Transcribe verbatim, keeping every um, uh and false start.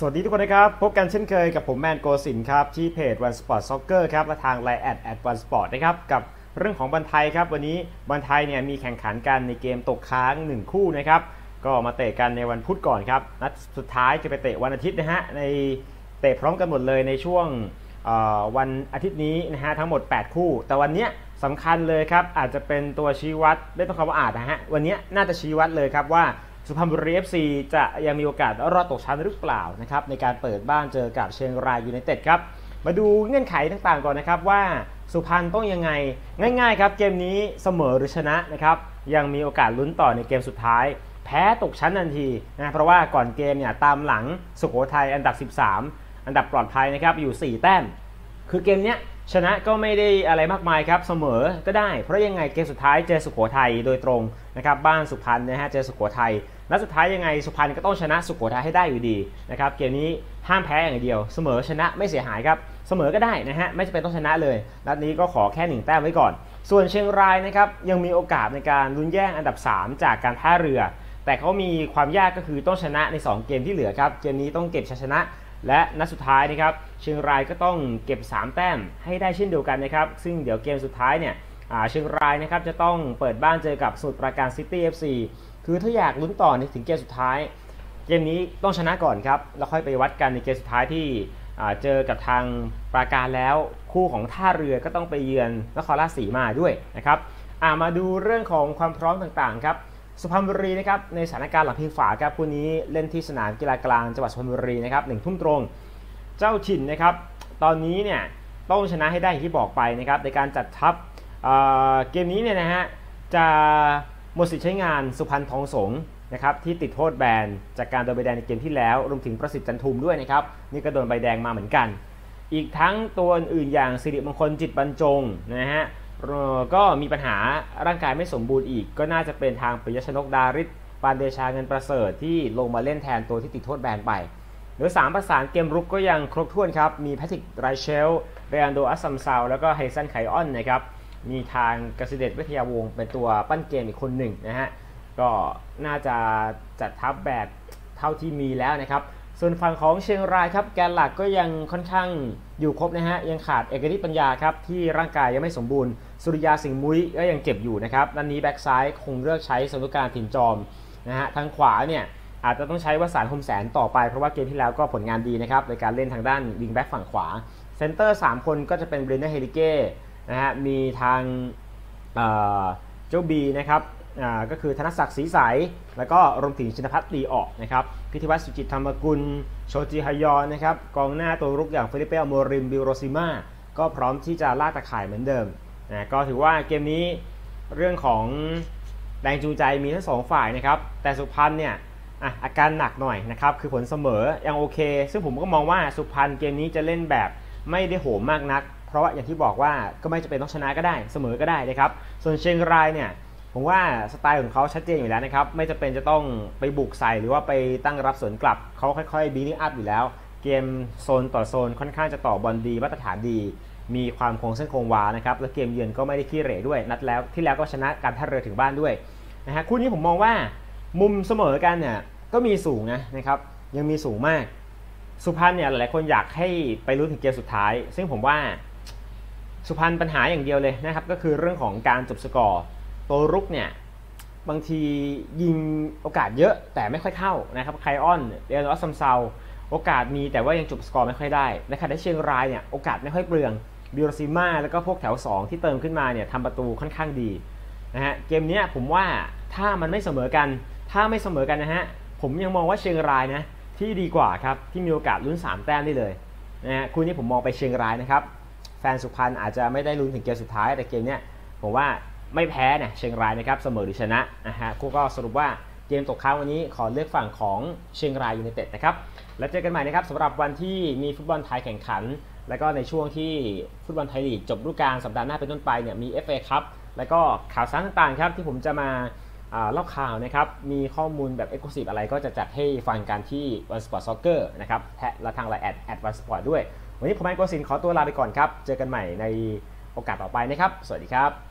สวัสดีทุกคนนะครับพบกันเช่นเคยกับผมแมนโกสินครับที่เพจ One Sport Soccer ครับและทาง ไลน์ แอท แอท วัน สปอร์ต นะครับกับเรื่องของบอลไทยครับวันนี้บอลไทยเนี่ยมีแข่งขันกันในเกมตกค้างหนึ่งคู่นะครับก็มาเตะกันในวันพุธก่อนครับนัดสุดท้ายจะไปเตะวันอาทิตย์นะฮะในเตะพร้อมกันหมดเลยในช่วงวันอาทิตย์นี้นะฮะทั้งหมดแปดคู่แต่วันนี้สำคัญเลยครับอาจจะเป็นตัวชี้วัดไม่ต้องคำว่าอาจนะฮะวันนี้น่าจะชี้วัดเลยครับว่าสุพรรณบุรี เอฟ ซี จะยังมีโอกาสรอดตกชั้นหรือเปล่านะครับในการเปิดบ้านเจอกับเชียงรายยูไนเต็ดครับมาดูเงื่อนไขต่างๆก่อนนะครับว่าสุพรรณต้องยังไงง่ายๆครับเกมนี้เสมอหรือชนะนะครับยังมีโอกาสลุ้นต่อในเกมสุดท้ายแพ้ตกชั้นทันทีนะเพราะว่าก่อนเกมเนี่ยตามหลังสุโขทัยอันดับสิบสามอันดับปลอดภัยนะครับอยู่สี่แต้มคือเกมเนี้ยชนะก็ไม่ได้อะไรมากมายครับเสมอก็ได้เพราะยังไงเกมสุดท้ายเจอสุโขทัยโดยตรงนะครับบ้านสุพรรณนะฮะเจอสุโขทัยและสุดท้ายยังไงสุพรรณก็ต้องชนะสุโขทัยให้ได้อยู่ดีนะครับเกมนี้ห้ามแพ้อย่างเดียวเสมอชนะไม่เสียหายครับเสมอก็ได้นะฮะไม่จำเป็นต้องชนะเลยนัดนี้ก็ขอแค่หนึ่งแต้มไว้ก่อนส่วนเชียงรายนะครับยังมีโอกาสในการลุ้นแย่งอันดับสามจากการท่าเรือแต่เขามีความยากก็คือต้องชนะในสองเกมที่เหลือครับเกมนี้ต้องเก็บชัยชนะและนัดสุดท้ายนะครับเชียงรายก็ต้องเก็บสามแต้มให้ได้เช่นเดียวกันนะครับซึ่งเดี๋ยวเกมสุดท้ายเนี่ยเชียงรายนะครับจะต้องเปิดบ้านเจอกับสมุทรปราการซิตี้ เอฟ ซี คือถ้าอยากลุ้นต่อในถึงเกมสุดท้ายเกมนี้ต้องชนะก่อนครับแล้วค่อยไปวัดกันในเกมสุดท้ายที่เจอกับทางปราการแล้วคู่ของท่าเรือก็ต้องไปเยือนนครราชสีมาด้วยนะครับมาดูเรื่องของความพร้อมต่างๆครับสุพรรณบุรีนะครับในสถานการณ์หลังพิงฝาครับคู่นี้เล่นที่สนามกีฬากลางจังหวัดสุพรรณบุรีนะครับหนึ่งทุ่มตรงเจ้าถิ่นนะครับตอนนี้เนี่ยต้องชนะให้ได้อย่างที่บอกไปนะครับในการจัดทัพเ, เกมนี้เนี่ยนะฮะจะหมดสิทธิ์ใช้งานสุพรรณทองสงนะครับที่ติดโทษแบนจากการโดนใบแดงในเกมที่แล้วรวมถึงประสิทธิ์จันทุมด้วยนะครับนี่ก็โดนใบแดงมาเหมือนกันอีกทั้งตัวอื่นอย่างสิริมงคลจิตบรรจงนะฮะก็มีปัญหาร่างกายไม่สมบูรณ์อีกก็น่าจะเป็นทางปิยชนกดาริศปานเดชาเงินประเสริฐที่ลงมาเล่นแทนตัวที่ติดโทษแบนไปโดยสามประสานเกมรุกก็ยังครบถ้วนครับมีแพทริกไรเชลเรอันโดอัสซัมซาวแล้วก็ไฮซันไคออนนะครับมีทางกสิเดชวิทยาวงศ์เป็นตัวปั้นเกมอีกคนหนึ่งนะฮะก็น่าจะจัดทัพแบบเท่าที่มีแล้วนะครับส่วนฝั่งของเชียงรายครับแกนหลักก็ยังค่อนข้างอยู่ครบนะฮะยังขาดเอกนิตปัญญาครับที่ร่างกายยังไม่สมบูรณ์สุริยาสิงห์มุ้ยก็ยังเจ็บอยู่นะครับด้านนี้แบ็กซ้ายคงเลือกใช้สนุการถิ่นจอมนะฮะทางขวาเนี่ยอาจจะต้องใช้วสันต์ คมแสนต่อไปเพราะว่าเกมที่แล้วก็ผลงานดีนะครับในการเล่นทางด้านวิงแบ็กฝั่งขวาเซนเตอร์สามคนก็จะเป็นเบรนเนอร์เฮริเก้นะฮะมีทางเจ้าบีนะครับก็คือธนศักดิ์ศรีใสแล้วก็รวมถึงชินภัทรดีออกนะครับพิธีวัฒน์สุจิตธรรมกุลโชจิฮยอนนะครับกองหน้าตัวรุกอย่างเฟลิเป้อโมริมบิลโรซิม่าก็พร้อมที่จะลากตะข่ายเหมือนเดิมนะก็ถือว่าเกมนี้เรื่องของแรงจูงใจมีทั้งสองฝ่ายนะครับแต่สุพรรณเนี่ยอาการหนักหน่อยนะครับคือผลเสมอยังโอเคซึ่งผมก็มองว่าสุพรรณเกมนี้จะเล่นแบบไม่ได้โหมมากนักเพราะว่าอย่างที่บอกว่าก็ไม่จำเป็นต้องชนะก็ได้เสมอก็ได้นะครับส่วนเชียงรายเนี่ยผมว่าสไตล์ของเขาชัดเจนอยู่แล้วนะครับไม่จำเป็นจะต้องไปบุกใส่หรือว่าไปตั้งรับสวนกลับเขาค่อยๆบีลิ่งอัพอยู่แล้วเกมโซนต่อโซนค่อนข้างจะต่อบอลดีมาตรฐานดีมีความคงเส้นคงวานะครับและเกมเยือนก็ไม่ได้ขี้เหร่ด้วยนัดแล้วที่แล้วก็ชนะการท่าเรือถึงบ้านด้วยนะฮะคู่นี้ผมมองว่ามุมเสมอกันเนี่ยก็มีสูงนะนะครับยังมีสูงมากสุพรรณเนี่ยหลายๆคนอยากให้ไปลุ้นถึงเกมสุดท้ายซึ่งผมว่าสุพรรณปัญหาอย่างเดียวเลยนะครับก็คือเรื่องของการจบสกอร์ตัวรุกเนี่ยบางทียิงโอกาสเยอะแต่ไม่ค่อยเข้านะครับไคออนเดนอสซัมซาวโอกาสมีแต่ว่ายังจบสกอร์ไม่ค่อยได้ในขณะที่เชียงรายเนี่ยโอกาสไม่ค่อยเปลืองบิโรซิม่าแล้วก็พวกแถวสองที่เติมขึ้นมาเนี่ยทำประตูค่อนข้างดีนะฮะเกมนี้ผมว่าถ้ามันไม่เสมอกันถ้าไม่เสมอกันนะฮะผมยังมองว่าเชียงรายนะที่ดีกว่าครับที่มีโอกาสลุ้นสามแต้มได้เลยนะฮะคู่นี้ผมมองไปเชียงรายนะครับแฟนสุพรรณอาจจะไม่ได้ลุ้นถึงเกมสุดท้ายแต่เกมเนี้ยผมว่าไม่แพ้เนี่ยเชียงรายนะครับเสมอหรือชนะนะฮะคู่ก็สรุปว่าเกมตกค้างวันนี้ขอเลือกฝั่งของเชียงรายยูไนเต็ดนะครับแล้วเจอกันใหม่นะครับสำหรับวันที่มีฟุตบอลไทยแข่งขันแล้วก็ในช่วงที่ฟุตบอลไทยลีกจบฤดูกาลสัปดาห์หน้าเป็นต้นไปเนี่ยมี เอฟ เอ Cup แล้วก็ข่าวสารต่างๆครับที่ผมจะมาเล่าข่าวนะครับมีข้อมูลแบบ Exclusive อะไรก็จะจัดให้ฟังกันที่ One Sport Soccer นะครับและทาง ไลน์ แอท แอท วัน สปอร์ต ด้วยวันนี้ผมแมนโกสินขอตัวลาไปก่อนครับเจอกันใหม่ในโอกาสต่อไปนะครับสวัสดีครับ